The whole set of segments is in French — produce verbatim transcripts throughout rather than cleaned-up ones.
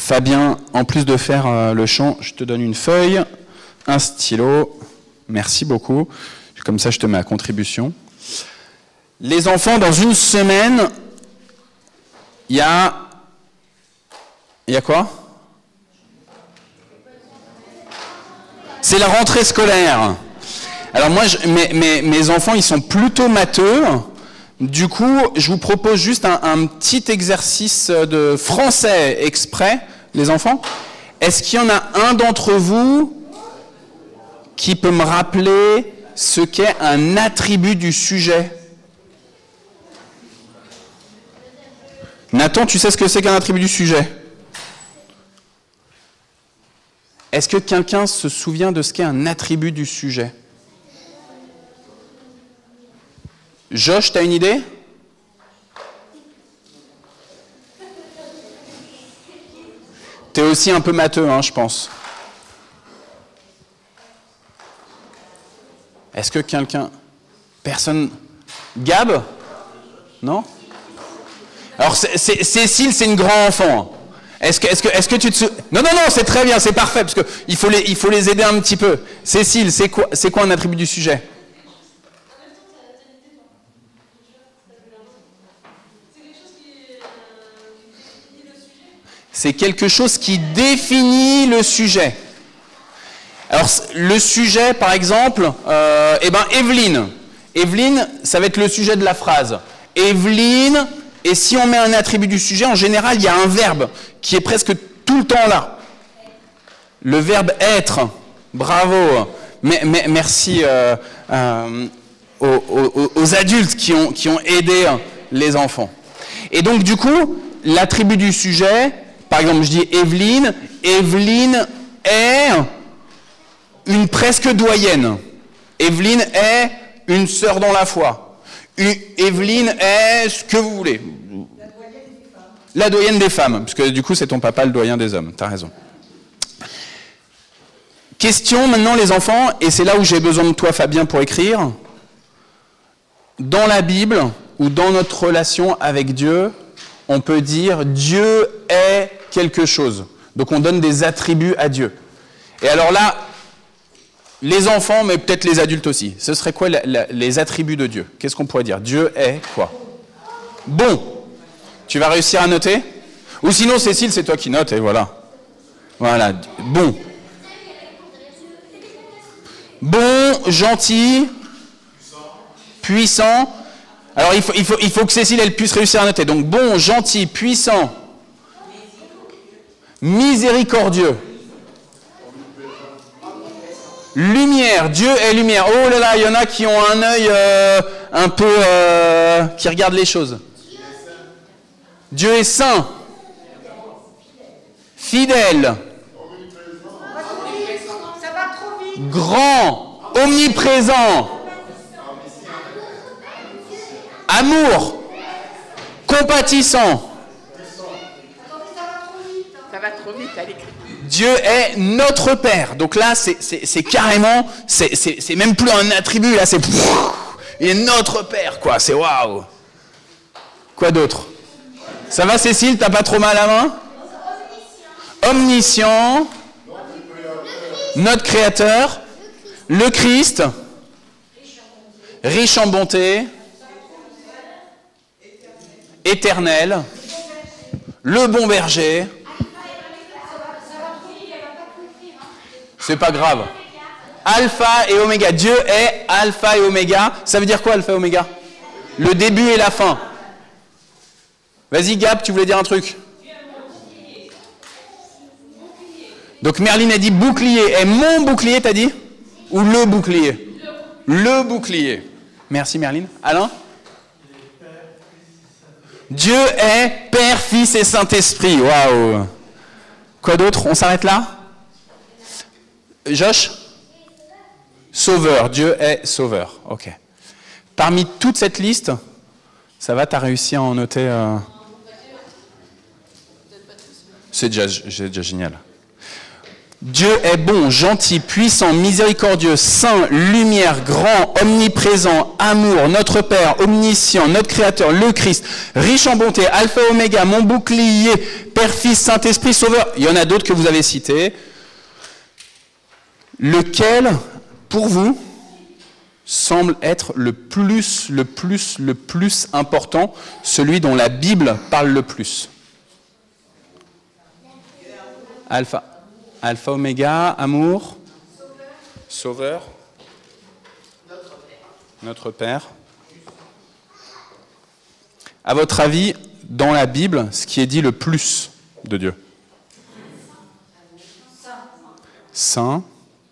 Fabien, en plus de faire euh, le chant, je te donne une feuille, un stylo. Merci beaucoup. Comme ça, je te mets à contribution. Les enfants, dans une semaine, il y a... Il y a quoi? C'est la rentrée scolaire. Alors moi, je, mes, mes, mes enfants, ils sont plutôt matheux. Du coup, je vous propose juste un, un petit exercice de français exprès, les enfants. Est-ce qu'il y en a un d'entre vous qui peut me rappeler ce qu'est un attribut du sujet? Nathan, tu sais ce que c'est qu'un attribut du sujet? Est-ce que quelqu'un se souvient de ce qu'est un attribut du sujet? Josh, tu as une idée? Tu es aussi un peu matheux, hein, je pense. Est-ce que quelqu'un... Personne... Gab? Non? Alors, c'est, Cécile, c'est une grande enfant. Est-ce que, est-ce que, est-ce que tu te souviens... Non, non, non, c'est très bien, c'est parfait, parce qu'il faut les, il faut les aider un petit peu. Cécile, c'est quoi, c'est quoi un attribut du sujet? C'est quelque chose qui définit le sujet. Alors, le sujet, par exemple, euh, eh ben, Evelyne. Evelyne, ça va être le sujet de la phrase. Evelyne, et si on met un attribut du sujet, en général, il y a un verbe qui est presque tout le temps là. Le verbe être. Bravo. Mais, mais, merci euh, euh, aux, aux, aux adultes qui ont, qui ont aidé les enfants. Et donc, du coup, l'attribut du sujet... Par exemple, je dis Evelyne. Evelyne est une presque doyenne. Evelyne est une sœur dans la foi. Evelyne est ce que vous voulez. La doyenne des femmes. La doyenne des femmes, parce que du coup, c'est ton papa le doyen des hommes. Tu as raison. Question maintenant, les enfants, et c'est là où j'ai besoin de toi, Fabien, pour écrire. Dans la Bible, ou dans notre relation avec Dieu, on peut dire Dieu est quelque chose. Donc on donne des attributs à Dieu. Et alors là, les enfants, mais peut-être les adultes aussi, ce serait quoi la, la, les attributs de Dieu? Qu'est-ce qu'on pourrait dire? Dieu est quoi? Bon. Tu vas réussir à noter? Ou sinon, Cécile, c'est toi qui notes, et voilà. Voilà. Bon. Bon, gentil, puissant. Alors, il faut, il, faut, il faut que Cécile, elle puisse réussir à noter. Donc, bon, gentil, puissant, miséricordieux, lumière. Dieu est lumière. Oh là là, il y en a qui ont un œil euh, un peu... Euh, qui regarde les choses. Dieu est saint. Fidèle. Grand. Omniprésent. Amour, compatissant. Ça va trop vite à l'écrit. Dieu est notre Père. Donc là, c'est carrément, c'est même plus un attribut, là, c'est... Il est notre Père, quoi, c'est waouh. Quoi d'autre? Ça va, Cécile, t'as pas trop mal à la main? Omniscient. Notre Créateur. Le Christ. Riche en bonté. Éternel, le bon berger. C'est pas grave. Alpha et Oméga. Dieu est Alpha et Oméga. Ça veut dire quoi, Alpha et Oméga? Le début et la fin. Vas-y, Gab, tu voulais dire un truc? Donc Merline a dit bouclier. Et mon bouclier, t'as dit? Ou le bouclier? Le bouclier. Merci, Merline. Alain? Dieu est Père, Fils et Saint-Esprit. Waouh! Quoi d'autre? On s'arrête là? Josh? Sauveur. Dieu est Sauveur. Ok. Parmi toute cette liste, ça va, t'as réussi à en noter... Euh... C'est déjà, déjà génial. Dieu est bon, gentil, puissant, miséricordieux, saint, lumière, grand, omniprésent, amour, notre Père, omniscient, notre Créateur, le Christ, riche en bonté, alpha, oméga, mon bouclier, Père, Fils, Saint-Esprit, Sauveur. Il y en a d'autres que vous avez cités. Lequel, pour vous, semble être le plus, le plus, le plus important, celui dont la Bible parle le plus? Alpha. Alpha, oméga, amour, sauveur, notre Père. Notre Père. À votre avis, dans la Bible, ce qui est dit le plus de Dieu? Saint.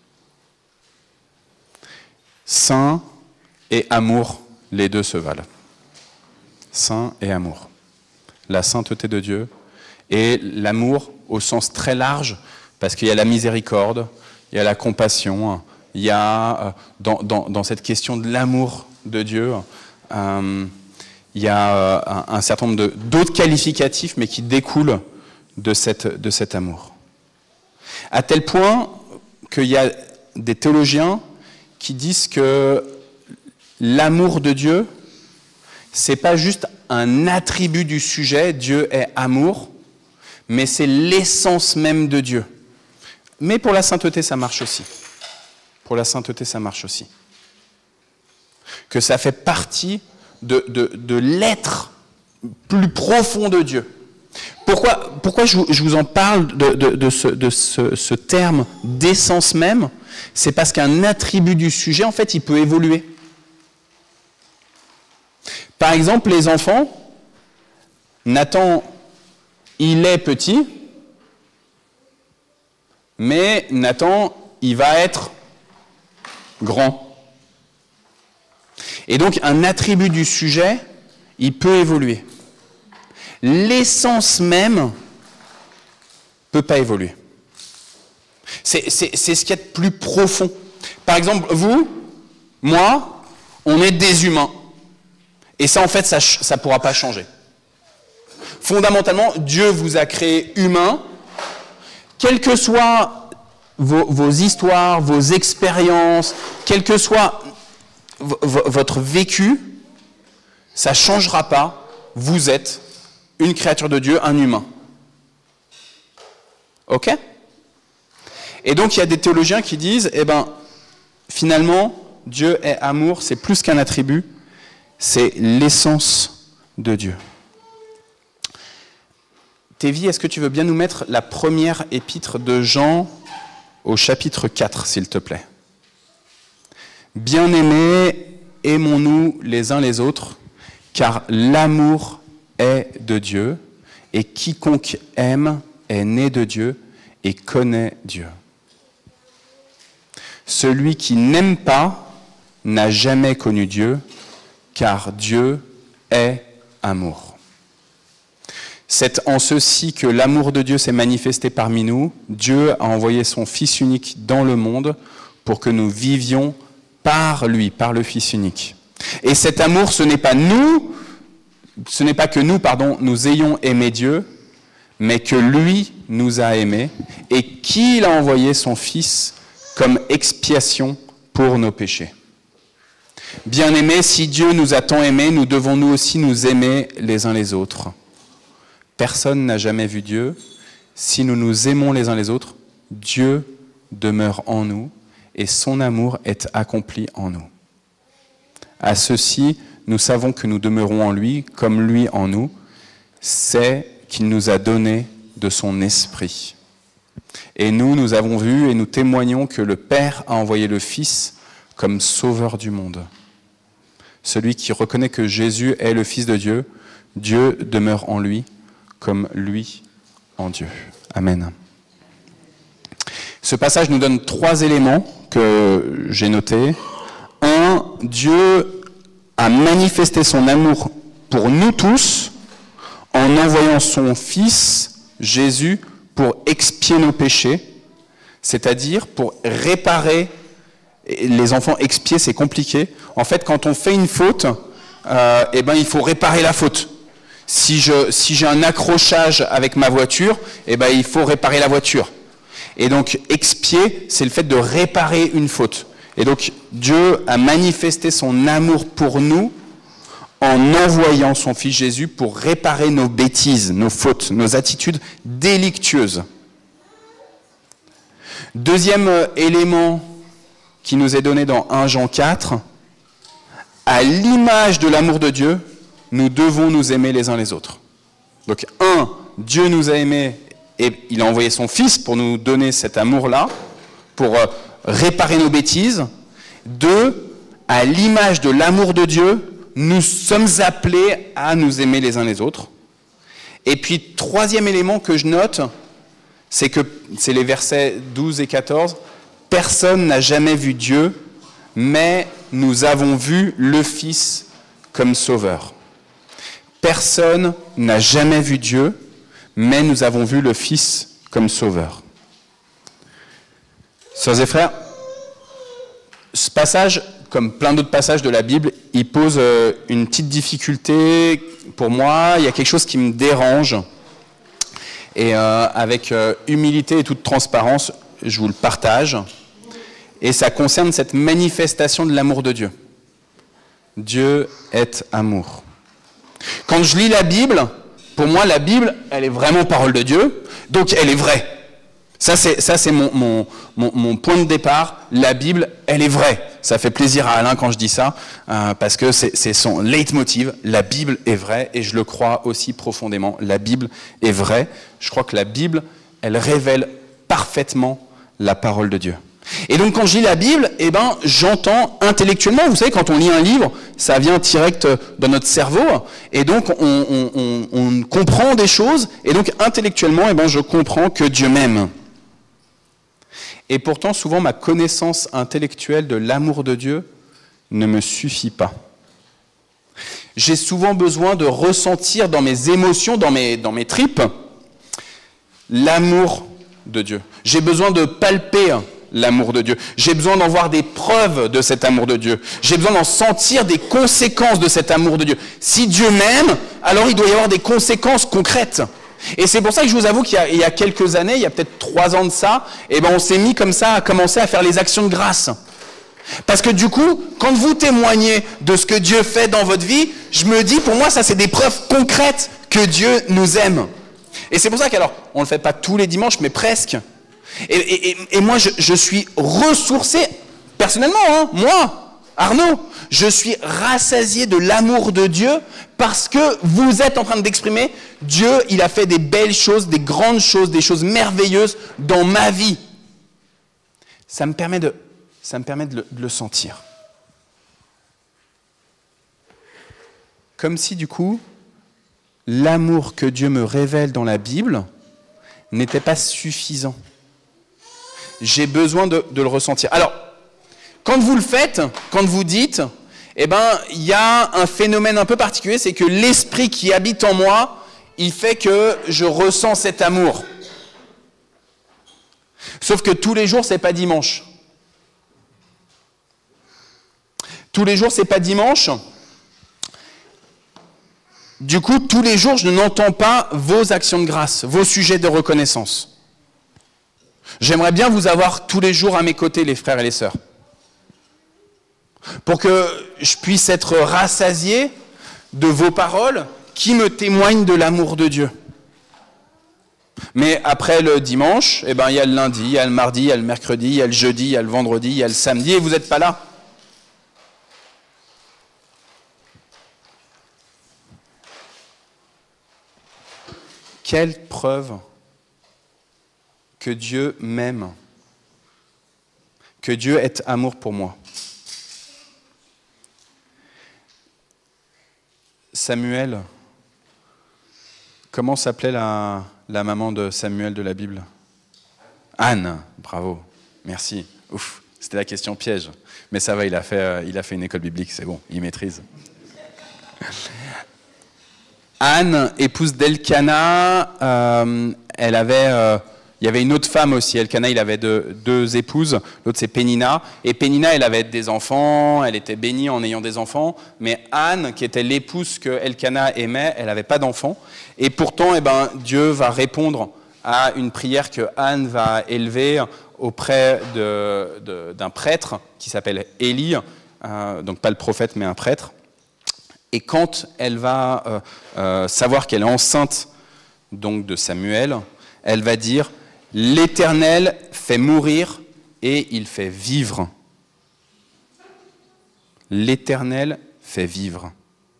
Saint et amour, les deux se valent. Saint et amour. La sainteté de Dieu et l'amour au sens très large, parce qu'il y a la miséricorde, il y a la compassion, il y a, dans, dans, dans cette question de l'amour de Dieu, euh, il y a un, un certain nombre d'autres qualificatifs, mais qui découlent de, cette, de cet amour. À tel point qu'il y a des théologiens qui disent que l'amour de Dieu, c'est pas juste un attribut du sujet, Dieu est amour, mais c'est l'essence même de Dieu. Mais pour la sainteté, ça marche aussi. Pour la sainteté, ça marche aussi. Que ça fait partie de, de, de l'être plus profond de Dieu. Pourquoi, pourquoi je, vous, je vous en parle de, de, de, ce, de ce, ce terme d'essence même? C'est parce qu'un attribut du sujet, en fait, il peut évoluer. Par exemple, les enfants, Nathan, il est petit, mais Nathan, il va être grand. Et donc, un attribut du sujet, il peut évoluer. L'essence même ne peut pas évoluer. C'est, c'est, c'est ce qu'il y a de plus profond. Par exemple, vous, moi, on est des humains. Et ça, en fait, ça ne pourra pas changer. Fondamentalement, Dieu vous a créé humain. Quelles que soient vos, vos histoires, vos expériences, quel que soit votre vécu, ça ne changera pas. Vous êtes une créature de Dieu, un humain. Ok ? Et donc, il y a des théologiens qui disent, eh ben, finalement, Dieu est amour, c'est plus qu'un attribut, c'est l'essence de Dieu. Tévi, est-ce que tu veux bien nous mettre la première épître de Jean au chapitre quatre, s'il te plaît? Bien-aimés, aimons-nous les uns les autres, car l'amour est de Dieu, et quiconque aime est né de Dieu et connaît Dieu. Celui qui n'aime pas n'a jamais connu Dieu, car Dieu est amour. C'est en ceci que l'amour de Dieu s'est manifesté parmi nous. Dieu a envoyé son Fils unique dans le monde pour que nous vivions par lui, par le Fils unique. Et cet amour, ce n'est pas nous, ce n'est pas que nous, pardon, nous ayons aimé Dieu, mais que lui nous a aimés et qu'il a envoyé son Fils comme expiation pour nos péchés. Bien-aimés, si Dieu nous a tant aimés, nous devons nous aussi nous aimer les uns les autres. Personne n'a jamais vu Dieu. Si nous nous aimons les uns les autres, Dieu demeure en nous et son amour est accompli en nous. À ceci, nous savons que nous demeurons en lui, comme lui en nous, c'est qu'il nous a donné de son esprit. Et nous, nous avons vu et nous témoignons que le Père a envoyé le Fils comme sauveur du monde. Celui qui reconnaît que Jésus est le Fils de Dieu, Dieu demeure en lui, comme lui en Dieu. Amen. Ce passage nous donne trois éléments que j'ai notés. Un, Dieu a manifesté son amour pour nous tous en envoyant son Fils, Jésus, pour expier nos péchés, c'est-à-dire pour réparer. Les enfants, expier, c'est compliqué. En fait, quand on fait une faute, euh, eh ben, il faut réparer la faute. Si je, si j'ai un accrochage avec ma voiture, eh ben, il faut réparer la voiture. Et donc, expier, c'est le fait de réparer une faute. Et donc, Dieu a manifesté son amour pour nous en envoyant son Fils Jésus pour réparer nos bêtises, nos fautes, nos attitudes délictueuses. Deuxième élément qui nous est donné dans premier Jean quatre, à l'image de l'amour de Dieu, nous devons nous aimer les uns les autres. Donc, un, Dieu nous a aimés et il a envoyé son Fils pour nous donner cet amour-là, pour euh, réparer nos bêtises. Deux, à l'image de l'amour de Dieu, nous sommes appelés à nous aimer les uns les autres. Et puis, troisième élément que je note, c'est que c'est les versets douze et quatorze. Personne n'a jamais vu Dieu, mais nous avons vu le Fils comme sauveur. Personne n'a jamais vu Dieu, mais nous avons vu le Fils comme sauveur. Sœurs et frères, ce passage, comme plein d'autres passages de la Bible, il pose une petite difficulté pour moi. Il y a quelque chose qui me dérange. Et euh, avec euh, humilité et toute transparence, je vous le partage. Et ça concerne cette manifestation de l'amour de Dieu. Dieu est amour. Quand je lis la Bible, pour moi, la Bible, elle est vraiment parole de Dieu, donc elle est vraie. Ça, c'est, ça, c'est mon, mon, mon, mon point de départ. La Bible, elle est vraie. Ça fait plaisir à Alain quand je dis ça, euh, parce que c'est, c'est son leitmotiv. La Bible est vraie, et je le crois aussi profondément. La Bible est vraie. Je crois que la Bible, elle révèle parfaitement la parole de Dieu. Et donc, quand je lis la Bible, eh ben, j'entends intellectuellement, vous savez, quand on lit un livre, ça vient direct dans notre cerveau, et donc on, on, on, on comprend des choses, et donc intellectuellement, eh ben, je comprends que Dieu m'aime. Et pourtant, souvent, ma connaissance intellectuelle de l'amour de Dieu ne me suffit pas. J'ai souvent besoin de ressentir dans mes émotions, dans mes, dans mes tripes, l'amour de Dieu. J'ai besoin de palper l'amour de Dieu. J'ai besoin d'en voir des preuves de cet amour de Dieu. J'ai besoin d'en sentir des conséquences de cet amour de Dieu. Si Dieu m'aime, alors il doit y avoir des conséquences concrètes. Et c'est pour ça que je vous avoue qu'il y a, il y a quelques années, il y a peut-être trois ans de ça, eh ben on s'est mis comme ça à commencer à faire les actions de grâce. Parce que du coup, quand vous témoignez de ce que Dieu fait dans votre vie, je me dis, pour moi, ça c'est des preuves concrètes que Dieu nous aime. Et c'est pour ça qu'alors, on ne le fait pas tous les dimanches, mais presque. Et, et, et, et moi, je, je suis ressourcé, personnellement, hein, moi, Arnaud, je suis rassasié de l'amour de Dieu parce que vous êtes en train d'exprimer, Dieu, il a fait des belles choses, des grandes choses, des choses merveilleuses dans ma vie. Ça me permet de, ça me permet de le, de le sentir. Comme si, du coup, l'amour que Dieu me révèle dans la Bible n'était pas suffisant. J'ai besoin de, de le ressentir. Alors, quand vous le faites, quand vous dites, eh ben, il y a un phénomène un peu particulier, c'est que l'esprit qui habite en moi, il fait que je ressens cet amour. Sauf que tous les jours, c'est pas dimanche. Tous les jours, c'est pas dimanche. Du coup, tous les jours, je n'entends pas vos actions de grâce, vos sujets de reconnaissance. J'aimerais bien vous avoir tous les jours à mes côtés, les frères et les sœurs, pour que je puisse être rassasié de vos paroles qui me témoignent de l'amour de Dieu. Mais après le dimanche, eh ben, il y a le lundi, il y a le mardi, il y a le mercredi, il y a le jeudi, il y a le vendredi, il y a le samedi, et vous n'êtes pas là. Quelle preuve que Dieu m'aime, que Dieu est amour pour moi. Samuel, comment s'appelait la, la maman de Samuel de la Bible? Anne, bravo, merci. Ouf, c'était la question piège. Mais ça va, il a fait, il a fait une école biblique, c'est bon, il maîtrise. Anne, épouse d'Elkana, euh, elle avait, euh, il y avait une autre femme aussi. Elkana, il avait deux, deux épouses. L'autre, c'est Pénina. Et Pénina, elle avait des enfants, elle était bénie en ayant des enfants. Mais Anne, qui était l'épouse que Elkana aimait, elle n'avait pas d'enfants. Et pourtant, eh ben, Dieu va répondre à une prière que Anne va élever auprès de, de, d'un prêtre qui s'appelle Élie, euh, donc pas le prophète mais un prêtre. Et quand elle va euh, euh, savoir qu'elle est enceinte donc de Samuel, elle va dire « L'Éternel fait mourir et il fait vivre. » L'Éternel fait vivre.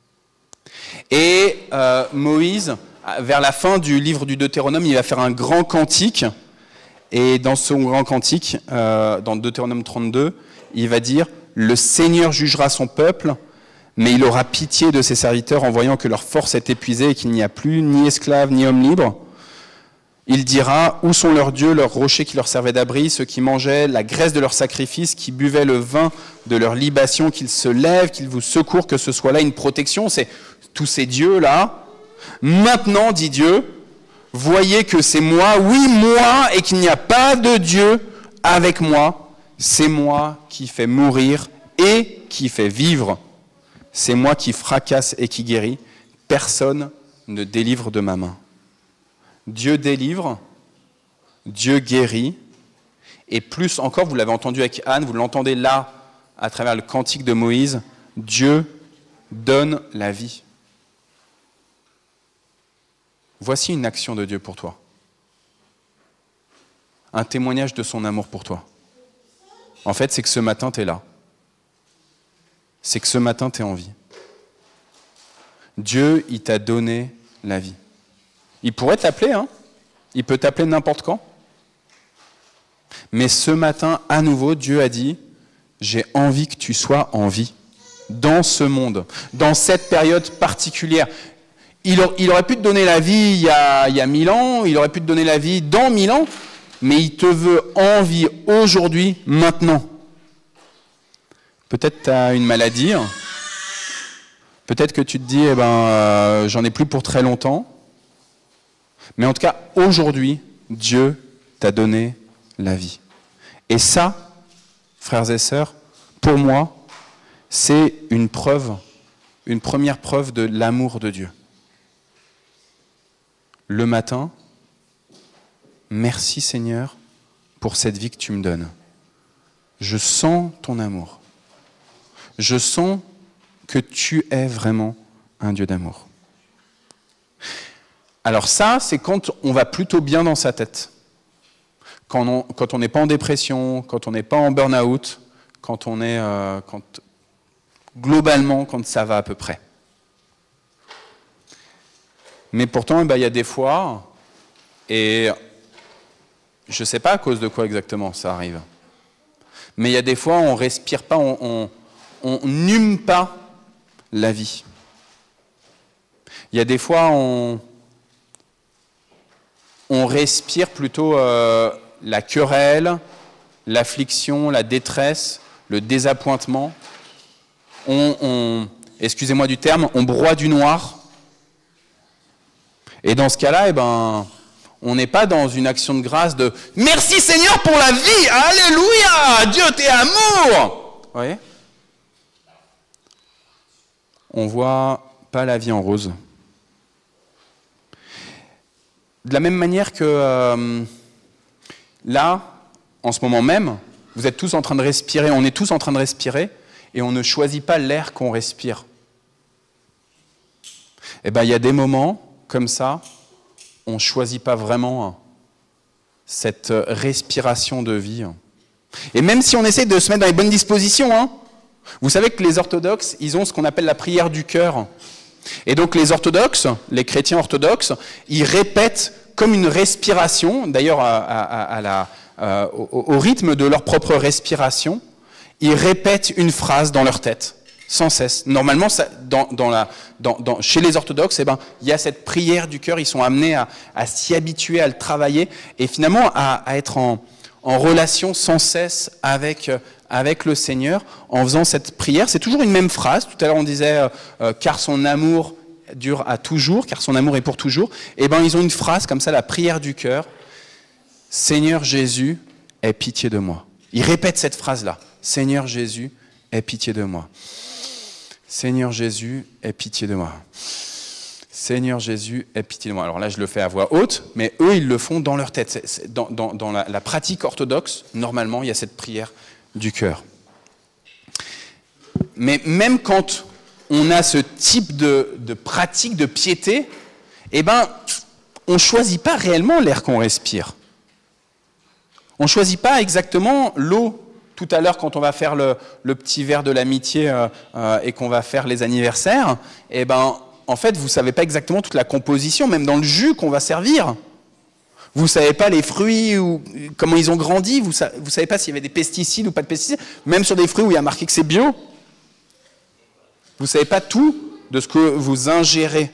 Et euh, Moïse, vers la fin du livre du Deutéronome, il va faire un grand cantique. Et dans son grand cantique, euh, dans Deutéronome trente-deux, il va dire « Le Seigneur jugera son peuple, mais il aura pitié de ses serviteurs en voyant que leur force est épuisée et qu'il n'y a plus ni esclaves ni hommes libres. Il dira, où sont leurs dieux, leurs rochers qui leur servaient d'abri, ceux qui mangeaient la graisse de leurs sacrifices, qui buvaient le vin de leurs libations, qu'ils se lèvent, qu'ils vous secourent, que ce soit là une protection. » C'est tous ces dieux-là. Maintenant, dit Dieu, voyez que c'est moi, oui moi, et qu'il n'y a pas de Dieu avec moi. C'est moi qui fais mourir et qui fait vivre. C'est moi qui fracasse et qui guérit. Personne ne délivre de ma main. Dieu délivre, Dieu guérit, et plus encore, vous l'avez entendu avec Anne, vous l'entendez là, à travers le cantique de Moïse, Dieu donne la vie. Voici une action de Dieu pour toi. Un témoignage de son amour pour toi. En fait, c'est que ce matin, tu es là. C'est que ce matin, tu es en vie. Dieu, il t'a donné la vie. Il pourrait t'appeler, hein. Il peut t'appeler n'importe quand. Mais ce matin, à nouveau, Dieu a dit, j'ai envie que tu sois en vie. Dans ce monde, dans cette période particulière. Il, il aurait pu te donner la vie il y, a, il y a mille ans, il aurait pu te donner la vie dans mille ans, mais il te veut en vie aujourd'hui, maintenant. Peut-être tu as une maladie, peut-être que tu te dis, eh ben, euh, j'en ai plus pour très longtemps, mais en tout cas, aujourd'hui, Dieu t'a donné la vie. Et ça, frères et sœurs, pour moi, c'est une preuve, une première preuve de l'amour de Dieu. Le matin, merci Seigneur pour cette vie que tu me donnes. Je sens ton amour. Je sens que tu es vraiment un Dieu d'amour. Alors ça, c'est quand on va plutôt bien dans sa tête. Quand on quand on n'est pas en dépression, quand on n'est pas en burn-out, quand on est... Euh, quand, globalement, quand ça va à peu près. Mais pourtant, eh ben, il y a des fois, et je ne sais pas à cause de quoi exactement ça arrive, mais il y a des fois, on ne respire pas, on n'hume pas la vie. Il y a des fois, on, on respire plutôt euh, la querelle, l'affliction, la détresse, le désappointement. On, on, excusez-moi du terme, on broie du noir. Et dans ce cas-là, eh ben, on n'est pas dans une action de grâce de « Merci Seigneur pour la vie, alléluia, Dieu t'es amour !» Vous voyez ? On voit pas la vie en rose. De la même manière que euh, là, en ce moment même, vous êtes tous en train de respirer, on est tous en train de respirer, et on ne choisit pas l'air qu'on respire. Eh bien, il y a des moments, comme ça, on ne choisit pas vraiment cette respiration de vie. Et même si on essaie de se mettre dans les bonnes dispositions, hein, vous savez que les orthodoxes, ils ont ce qu'on appelle la prière du cœur. Et donc les orthodoxes, les chrétiens orthodoxes, ils répètent comme une respiration, d'ailleurs à, à, à la, euh, au, au rythme de leur propre respiration, ils répètent une phrase dans leur tête, sans cesse. Normalement, ça, dans, dans la, dans, dans, chez les orthodoxes, eh ben, il y a cette prière du cœur, ils sont amenés à, à s'y habituer, à le travailler, et finalement à, à être en, en relation sans cesse avec, avec le Seigneur, en faisant cette prière. C'est toujours une même phrase. Tout à l'heure, on disait euh, « car son amour dure à toujours, car son amour est pour toujours ». Eh bien, ils ont une phrase comme ça, la prière du cœur. « Seigneur Jésus, aie pitié de moi ». Ils répètent cette phrase-là. « Seigneur Jésus, aie pitié de moi ». Seigneur Jésus, aie pitié de moi. Seigneur Jésus, aie pitié de moi. Alors là, je le fais à voix haute, mais eux, ils le font dans leur tête. C'est, c'est, dans dans, dans la, la pratique orthodoxe, normalement, il y a cette prière du cœur. Mais même quand on a ce type de, de pratique de piété, eh ben, on ne choisit pas réellement l'air qu'on respire. On ne choisit pas exactement l'eau. Tout à l'heure, quand on va faire le, le petit verre de l'amitié euh, euh, et qu'on va faire les anniversaires, eh ben, en fait, vous ne savez pas exactement toute la composition, même dans le jus qu'on va servir. Vous ne savez pas les fruits, ou comment ils ont grandi, vous ne vous savez pas s'il y avait des pesticides ou pas de pesticides, même sur des fruits où il y a marqué que c'est bio. Vous ne savez pas tout de ce que vous ingérez.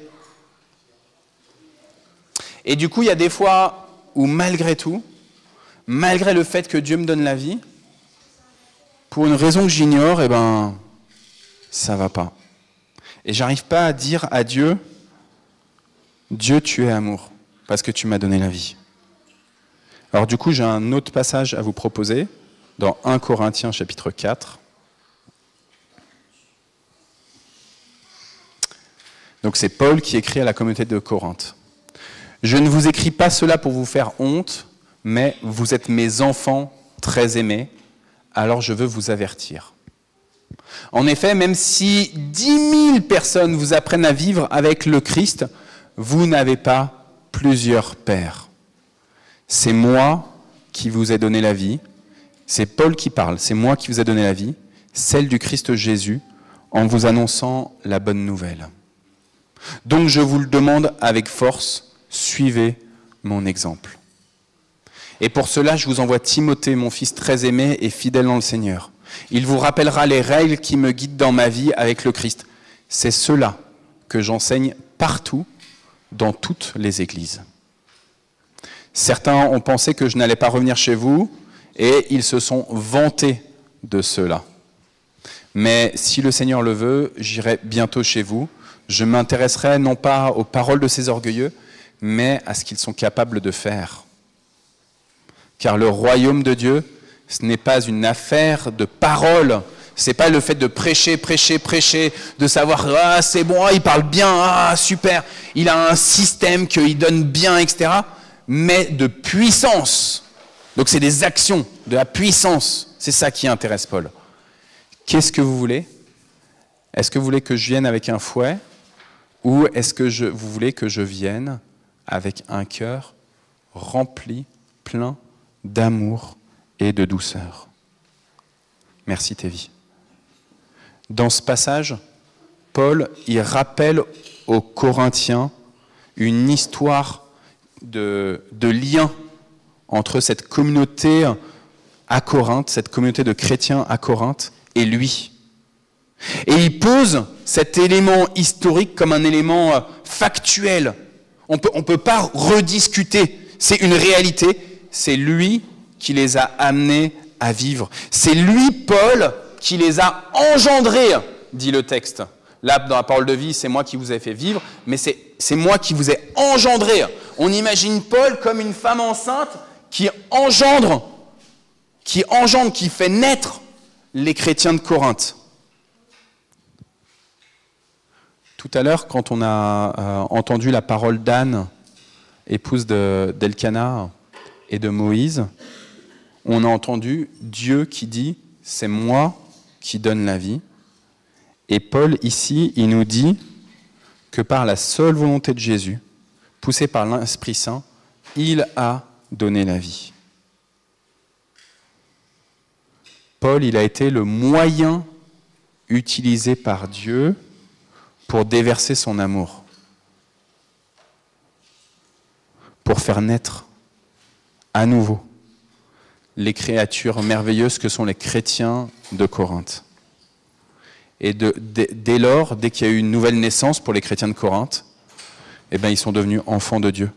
Et du coup, il y a des fois où, malgré tout, malgré le fait que Dieu me donne la vie, pour une raison que j'ignore, eh ben, ça ne va pas. Et j'arrive pas à dire à Dieu, Dieu, tu es amour, parce que tu m'as donné la vie. Alors du coup, j'ai un autre passage à vous proposer, dans premier Corinthiens chapitre quatre. Donc c'est Paul qui écrit à la communauté de Corinthe. Je ne vous écris pas cela pour vous faire honte, mais vous êtes mes enfants très aimés, alors je veux vous avertir. En effet, même si dix mille personnes vous apprennent à vivre avec le Christ, vous n'avez pas plusieurs pères. C'est moi qui vous ai donné la vie, c'est Paul qui parle, c'est moi qui vous ai donné la vie, celle du Christ Jésus, en vous annonçant la bonne nouvelle. Donc je vous le demande avec force, suivez mon exemple. Et pour cela, je vous envoie Timothée, mon fils très aimé et fidèle dans le Seigneur. Il vous rappellera les règles qui me guident dans ma vie avec le Christ. C'est cela que j'enseigne partout, dans toutes les églises. Certains ont pensé que je n'allais pas revenir chez vous, et ils se sont vantés de cela. Mais si le Seigneur le veut, j'irai bientôt chez vous. Je m'intéresserai non pas aux paroles de ces orgueilleux, mais à ce qu'ils sont capables de faire. Car le royaume de Dieu, ce n'est pas une affaire de paroles. Ce n'est pas le fait de prêcher, prêcher, prêcher, de savoir « Ah, c'est bon, ah, il parle bien, ah, super, il a un système qu'il donne bien, et cetera » mais de puissance. Donc c'est des actions, de la puissance. C'est ça qui intéresse Paul. Qu'est-ce que vous voulez? Est-ce que vous voulez que je vienne avec un fouet? Ou est-ce que je, vous voulez que je vienne avec un cœur rempli, plein d'amour et de douceur? Merci Thévi. Dans ce passage, Paul, il rappelle aux Corinthiens une histoire de, de lien entre cette communauté à Corinthe, cette communauté de chrétiens à Corinthe, et lui. Et il pose cet élément historique comme un élément factuel. On peut, on peut pas rediscuter. C'est une réalité. C'est lui qui les a amenés à vivre. C'est lui, Paul, qui les a engendrés, dit le texte. Là, dans la parole de vie, c'est moi qui vous ai fait vivre, mais c'est, c'est moi qui vous ai engendrés. On imagine Paul comme une femme enceinte qui engendre, qui engendre, qui fait naître les chrétiens de Corinthe. Tout à l'heure, quand on a euh, entendu la parole d'Anne, épouse de, d'Elkana et de Moïse, on a entendu Dieu qui dit « c'est moi qui donne la vie ». Et Paul, ici, il nous dit que par la seule volonté de Jésus, poussé par l'Esprit Saint, il a donné la vie. Paul, il a été le moyen utilisé par Dieu pour déverser son amour, pour faire naître à nouveau les créatures merveilleuses que sont les chrétiens de Corinthe. Et de, de, dès lors, dès qu'il y a eu une nouvelle naissance pour les chrétiens de Corinthe, eh bien, ils sont devenus enfants de Dieu.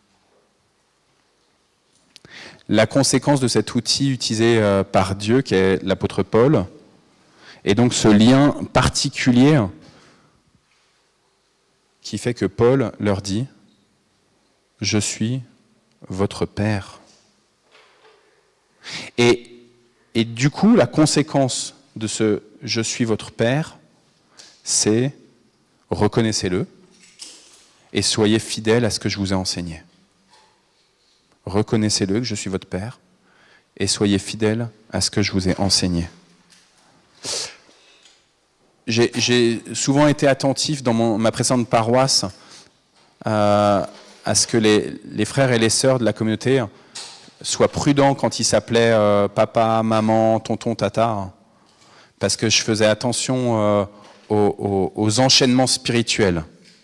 La conséquence de cet outil utilisé euh, par Dieu, qui est l'apôtre Paul, est donc ce lien particulier qui fait que Paul leur dit « Je suis votre Père ». Et, et du coup, la conséquence de ce « Je suis votre Père », c'est, reconnaissez-le, et soyez fidèles à ce que je vous ai enseigné. Reconnaissez-le que je suis votre Père, et soyez fidèles à ce que je vous ai enseigné. J'ai, j'ai souvent été attentif dans mon, ma précédente paroisse euh, à ce que les, les frères et les sœurs de la communauté soient prudents quand ils s'appelaient euh, papa, maman, tonton, tata, parce que je faisais attention euh, aux, aux, aux enchaînements spirituels,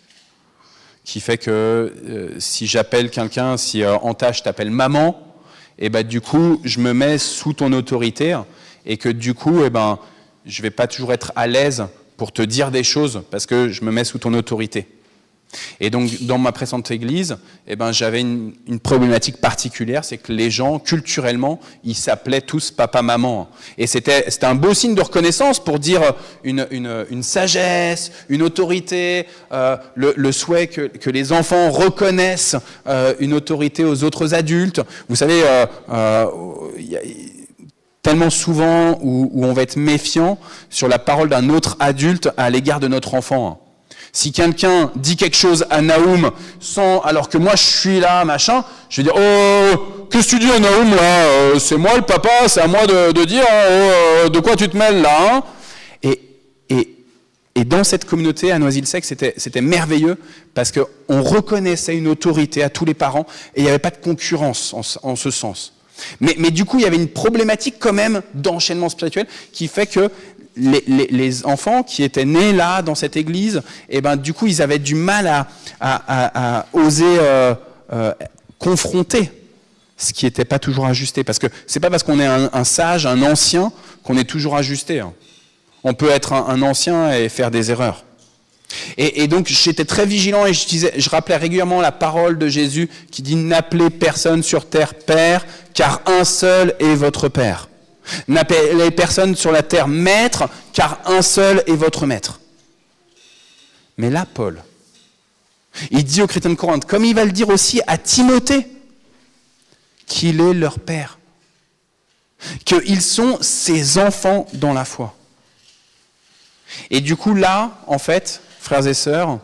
qui fait que euh, si j'appelle quelqu'un, si euh, Anta, je t'appelle maman, et ben du coup, je me mets sous ton autorité, et que du coup, et ben, je ne vais pas toujours être à l'aise pour te dire des choses, parce que je me mets sous ton autorité. Et donc, dans ma précédente église, eh ben, j'avais une, une problématique particulière, c'est que les gens, culturellement, ils s'appelaient tous papa-maman. Et c'était, c'était un beau signe de reconnaissance pour dire une, une, une sagesse, une autorité, euh, le, le souhait que, que les enfants reconnaissent euh, une autorité aux autres adultes. Vous savez, euh, euh, y a, tellement souvent où, où on va être méfiant sur la parole d'un autre adulte à l'égard de notre enfant. Si quelqu'un dit quelque chose à Naoum, sans, alors que moi je suis là, machin, je vais dire « Oh, qu'est-ce que tu dis à Naoum là euh, c'est moi le papa, c'est à moi de, de dire hein, oh, de quoi tu te mêles là hein ?» et, et, et dans cette communauté à Noisy-le-Sec, c'était, c'était merveilleux parce qu'on reconnaissait une autorité à tous les parents et il n'y avait pas de concurrence en, en ce sens. Mais, mais du coup, il y avait une problématique quand même d'enchaînement spirituel qui fait que Les, les, les enfants qui étaient nés là, dans cette église, et ben, du coup, ils avaient du mal à, à, à, à oser euh, euh, confronter ce qui n'était pas toujours ajusté. Parce que c'est pas parce qu'on est un, un sage, un ancien, qu'on est toujours ajusté. Hein. On peut être un, un ancien et faire des erreurs. Et, et donc, j'étais très vigilant et je, disais, je rappelais régulièrement la parole de Jésus qui dit « N'appelez personne sur terre Père, car un seul est votre Père. » N'appelez personne sur la terre maître, car un seul est votre maître. Mais là, Paul, il dit aux chrétiens de Corinthe, comme il va le dire aussi à Timothée, qu'il est leur père, qu'ils sont ses enfants dans la foi. Et du coup, là, en fait, frères et sœurs,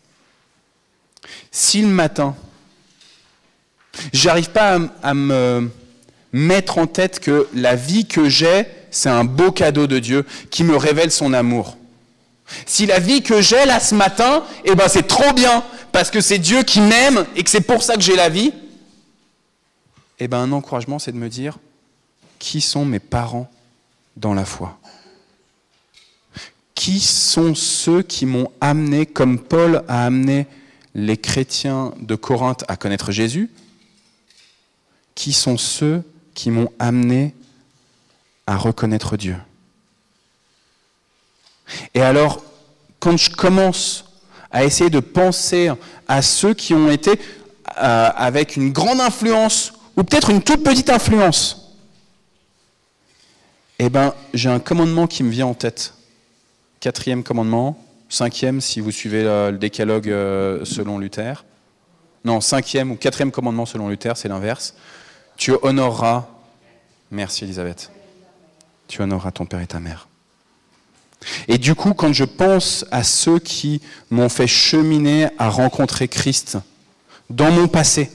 si le matin, j'arrive pas à, à me mettre en tête que la vie que j'ai, c'est un beau cadeau de Dieu qui me révèle son amour. Si la vie que j'ai là ce matin, eh ben c'est trop bien, parce que c'est Dieu qui m'aime et que c'est pour ça que j'ai la vie, eh ben un encouragement, c'est de me dire, qui sont mes parents dans la foi ? Qui sont ceux qui m'ont amené, comme Paul a amené les chrétiens de Corinthe à connaître Jésus ? Qui sont ceux qui m'ont amené à reconnaître Dieu. Et alors, quand je commence à essayer de penser à ceux qui ont été euh, avec une grande influence, ou peut-être une toute petite influence, eh ben, j'ai un commandement qui me vient en tête. Quatrième commandement, cinquième si vous suivez le, le décalogue euh, selon Luther. Non, cinquième ou quatrième commandement selon Luther, c'est l'inverse. Tu honoreras, merci Elisabeth, tu honoreras ton père et ta mère. Et du coup, quand je pense à ceux qui m'ont fait cheminer à rencontrer Christ dans mon passé,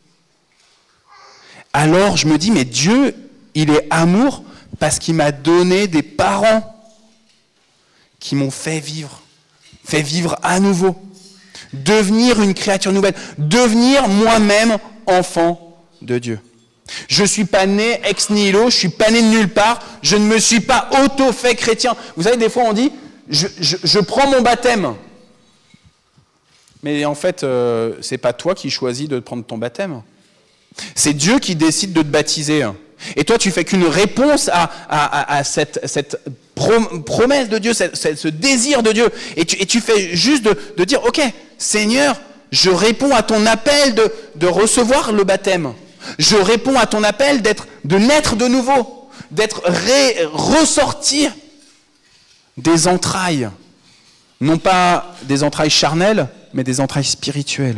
alors je me dis, mais Dieu, il est amour parce qu'il m'a donné des parents qui m'ont fait vivre, fait vivre à nouveau, devenir une créature nouvelle, devenir moi-même enfant de Dieu. Je ne suis pas né ex nihilo, je ne suis pas né de nulle part, je ne me suis pas auto-fait chrétien. Vous savez, des fois on dit, je, je, je prends mon baptême. Mais en fait, euh, ce n'est pas toi qui choisis de prendre ton baptême. C'est Dieu qui décide de te baptiser. Et toi, tu fais qu'une réponse à, à, à cette, cette promesse de Dieu, cette, ce désir de Dieu. Et tu, et tu fais juste de, de dire, ok, Seigneur, je réponds à ton appel de, de recevoir le baptême. Je réponds à ton appel d'être, de naître de nouveau, d'être ré, ressorti des entrailles. Non pas des entrailles charnelles, mais des entrailles spirituelles.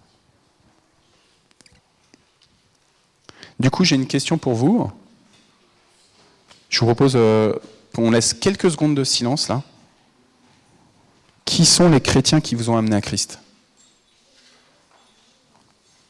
Du coup, j'ai une question pour vous. Je vous propose euh, qu'on laisse quelques secondes de silence là. Qui sont les chrétiens qui vous ont amené à Christ ?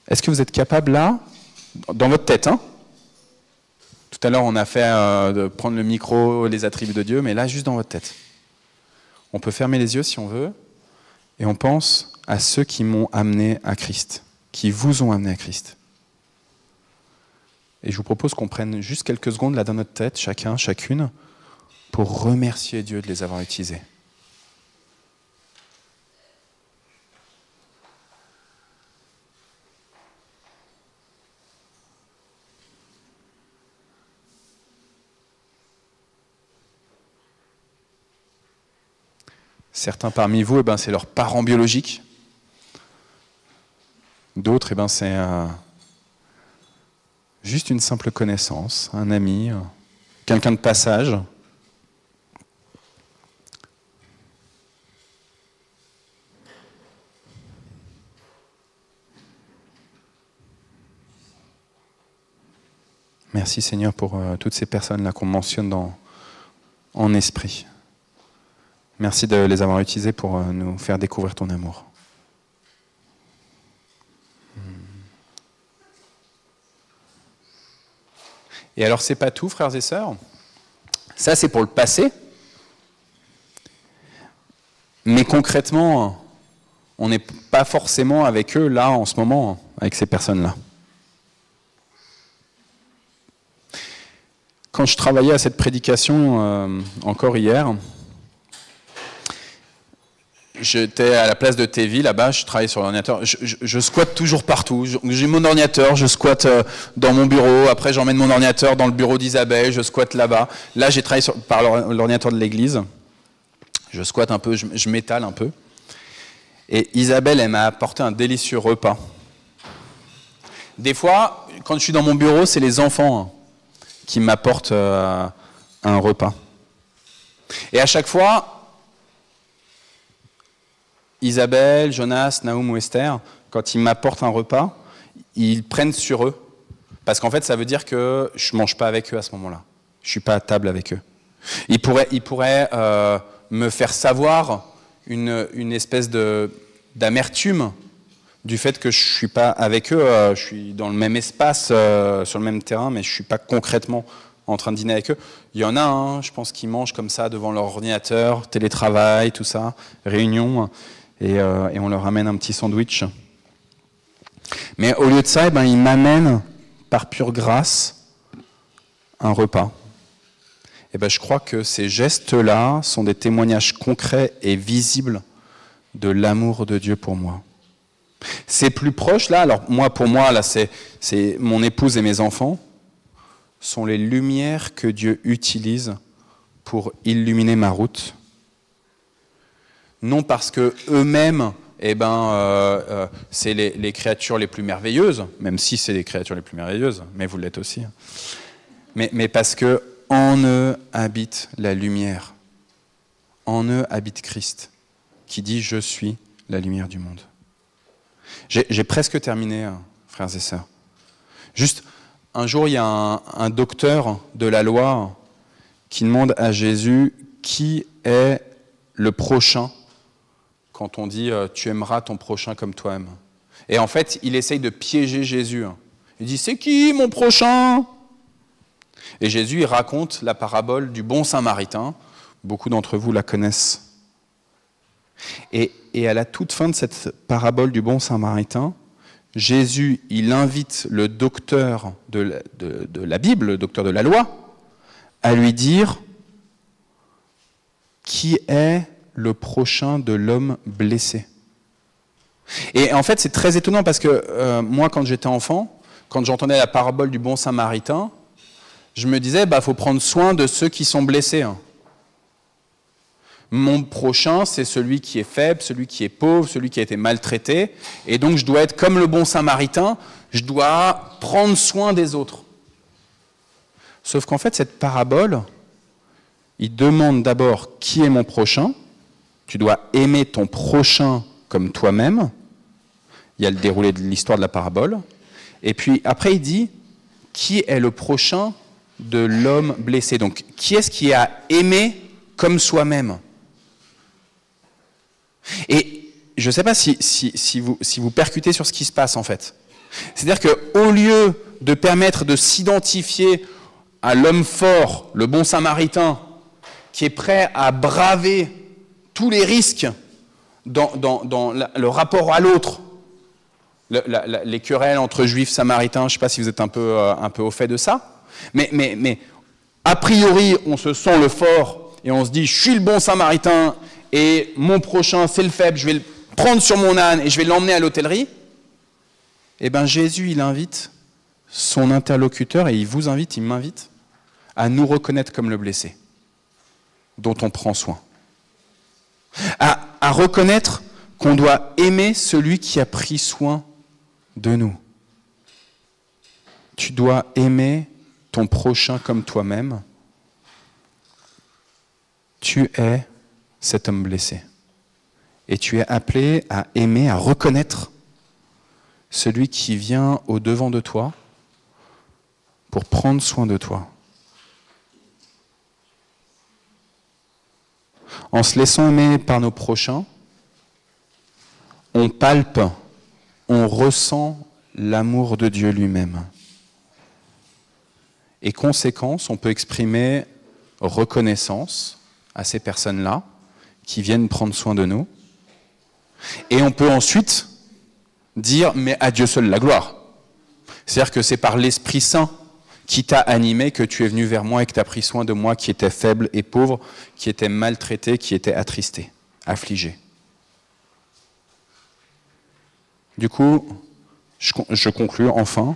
Est-ce que vous êtes capable là, dans votre tête, hein? Tout à l'heure, on a fait euh, de prendre le micro, les attributs de Dieu, mais là, juste dans votre tête. On peut fermer les yeux si on veut, et on pense à ceux qui m'ont amené à Christ, qui vous ont amené à Christ. Et je vous propose qu'on prenne juste quelques secondes là dans notre tête, chacun, chacune, pour remercier Dieu de les avoir utilisés. Certains parmi vous, eh ben, c'est leurs parents biologiques. D'autres, eh ben, c'est euh, juste une simple connaissance, un ami, euh, quelqu'un de passage. Merci Seigneur pour euh, toutes ces personnes-là qu'on mentionne dans, en esprit. Merci de les avoir utilisées pour euh, nous faire découvrir ton amour. Et alors, c'est pas tout, frères et sœurs. Ça, c'est pour le passé. Mais concrètement, on n'est pas forcément avec eux, là, en ce moment, avec ces personnes-là. Quand je travaillais à cette prédication, euh, encore hier, j'étais à la place de T V, là-bas, je travaillais sur l'ordinateur. Je, je, je squatte toujours partout. J'ai mon ordinateur, je squatte dans mon bureau. Après, j'emmène mon ordinateur dans le bureau d'Isabelle, je squatte là-bas. Là, j'ai travaillé sur, par l'ordinateur de l'église. Je squatte un peu, je, je m'étale un peu. Et Isabelle, elle m'a apporté un délicieux repas. Des fois, quand je suis dans mon bureau, c'est les enfants qui m'apportent euh, un repas. Et à chaque fois, Isabelle, Jonas, Naoum ou Esther, quand ils m'apportent un repas, ils prennent sur eux. Parce qu'en fait, ça veut dire que je ne mange pas avec eux à ce moment-là. Je ne suis pas à table avec eux. Ils pourraient, ils pourraient euh, me faire savoir une, une espèce de, d'amertume du fait que je ne suis pas avec eux. Euh, je suis dans le même espace, euh, sur le même terrain, mais je ne suis pas concrètement en train de dîner avec eux. Il y en a, hein, je pense, qui mangent comme ça devant leur ordinateur, télétravail, tout ça, réunion. Et, euh, et on leur amène un petit sandwich. Mais au lieu de ça, eh ben, ils m'amènent, par pure grâce, un repas. Et ben, je crois que ces gestes-là sont des témoignages concrets et visibles de l'amour de Dieu pour moi. C'est plus proche, là, alors moi, pour moi, là, c'est, c'est mon épouse et mes enfants, sont les lumières que Dieu utilise pour illuminer ma route. Non parce que eux-mêmes, eh ben, euh, euh, c'est les, les créatures les plus merveilleuses, même si c'est les créatures les plus merveilleuses, mais vous l'êtes aussi. Mais, mais parce que en eux habite la lumière. En eux habite Christ, qui dit « Je suis la lumière du monde ». J'ai, j'ai presque terminé, hein, frères et sœurs. Juste, un jour, il y a un, un docteur de la loi qui demande à Jésus qui est le prochain quand on dit euh, « tu aimeras ton prochain comme toi-même ». Et en fait, il essaye de piéger Jésus. Il dit « c'est qui mon prochain ?» Et Jésus, il raconte la parabole du bon samaritain. Beaucoup d'entre vous la connaissent. Et, et à la toute fin de cette parabole du bon samaritain, Jésus, il invite le docteur de la, de, de la Bible, le docteur de la loi, à lui dire qui est le prochain de l'homme blessé. Et en fait, c'est très étonnant parce que euh, moi, quand j'étais enfant, quand j'entendais la parabole du bon samaritain, je me disais, bah, faut prendre soin de ceux qui sont blessés. Hein. Mon prochain, c'est celui qui est faible, celui qui est pauvre, celui qui a été maltraité. Et donc, je dois être comme le bon samaritain, je dois prendre soin des autres. Sauf qu'en fait, cette parabole, il demande d'abord qui est mon prochain. Tu dois aimer ton prochain comme toi-même. Il y a le déroulé de l'histoire de la parabole. Et puis après, il dit qui est le prochain de l'homme blessé. Donc, qui est-ce qui a aimé comme soi-même? Et je ne sais pas si, si, si, vous, si vous percutez sur ce qui se passe, en fait. C'est-à-dire qu'au lieu de permettre de s'identifier à l'homme fort, le bon samaritain, qui est prêt à braver tous les risques dans, dans, dans la, le rapport à l'autre, le, la, la, les querelles entre juifs, samaritains, je ne sais pas si vous êtes un peu, euh, un peu au fait de ça, mais, mais, mais a priori, on se sent le fort et on se dit, je suis le bon samaritain et mon prochain, c'est le faible, je vais le prendre sur mon âne et je vais l'emmener à l'hôtellerie. Eh bien, Jésus, il invite son interlocuteur, et il vous invite, il m'invite, à nous reconnaître comme le blessé, dont on prend soin. À, à reconnaître qu'on doit aimer celui qui a pris soin de nous. Tu dois aimer ton prochain comme toi-même. Tu es cet homme blessé. Et tu es appelé à aimer, à reconnaître celui qui vient au-devant de toi pour prendre soin de toi. En se laissant aimer par nos prochains, on palpe, on ressent l'amour de Dieu lui-même. Et conséquence, on peut exprimer reconnaissance à ces personnes-là qui viennent prendre soin de nous. Et on peut ensuite dire, mais à Dieu seul la gloire. C'est-à-dire que c'est par l'Esprit Saint qui t'a animé que tu es venu vers moi et que tu as pris soin de moi qui était faible et pauvre, qui était maltraité, qui était attristé, affligé. Du coup, je, je conclus enfin.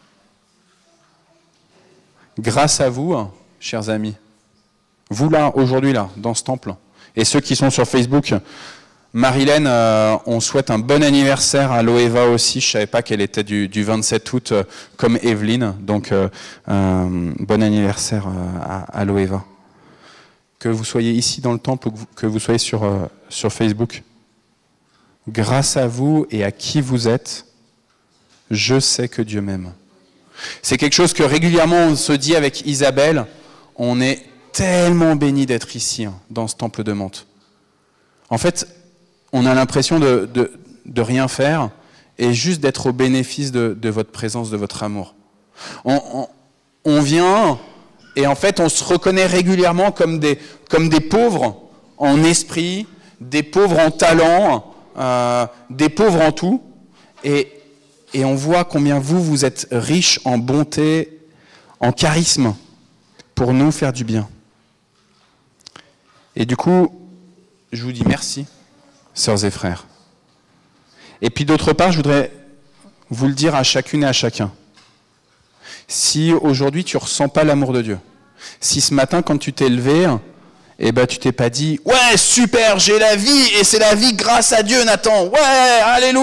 Grâce à vous, chers amis, vous là, aujourd'hui là, dans ce temple, et ceux qui sont sur Facebook, Marilène, euh, on souhaite un bon anniversaire à Loeva aussi. Je ne savais pas qu'elle était du, du vingt-sept août euh, comme Evelyne. Donc, euh, euh, bon anniversaire euh, à, à Loeva. Que vous soyez ici dans le temple ou que vous soyez sur, euh, sur Facebook. Grâce à vous et à qui vous êtes, je sais que Dieu m'aime. C'est quelque chose que régulièrement on se dit avec Isabelle. On est tellement bénis d'être ici, hein, dans ce temple de Mantes. En fait, on a l'impression de, de, de rien faire et juste d'être au bénéfice de, de votre présence, de votre amour. On, on, on vient et en fait on se reconnaît régulièrement comme des, comme des pauvres en esprit, des pauvres en talent, euh, des pauvres en tout. Et, et on voit combien vous, vous êtes riches en bonté, en charisme pour nous faire du bien. Et du coup, je vous dis merci, sœurs et frères. Et puis d'autre part, je voudrais vous le dire à chacune et à chacun. Si aujourd'hui tu ne ressens pas l'amour de Dieu, si ce matin quand tu t'es levé, eh ben, tu t'es pas dit « Ouais, super, j'ai la vie et c'est la vie grâce à Dieu, Nathan. Ouais, alléluia !»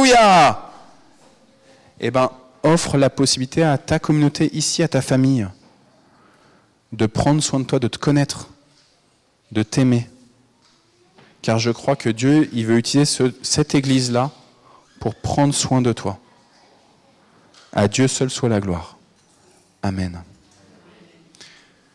Eh ben, offre la possibilité à ta communauté ici, à ta famille, de prendre soin de toi, de te connaître, de t'aimer. Car je crois que Dieu, il veut utiliser ce, cette église-là pour prendre soin de toi. À Dieu seul soit la gloire. Amen.